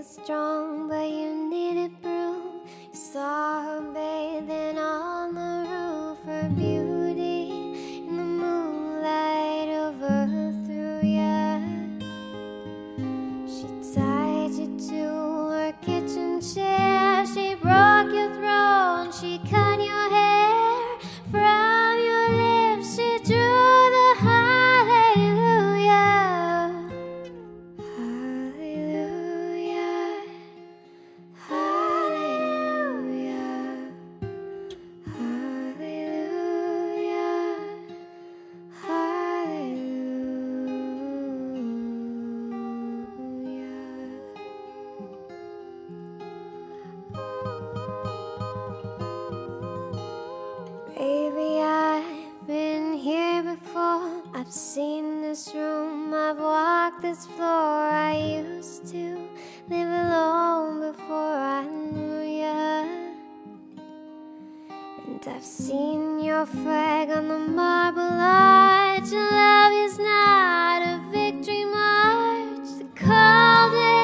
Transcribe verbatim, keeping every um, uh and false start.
was strong, but you needed proof. You saw her bathing on the roof, her beauty in the moonlight overthrew ya. She tied you to her kitchen chair, she broke your throat, she cut your hair. From your lips she drew the hallelujah. Hallelujah. Hallelujah. Hallelujah. Baby, I've been here before. I've seen this room, I've walked this floor. I used to live alone before I knew ya. And I've seen your flag on the marble arch. Your love is not a victory march. They called it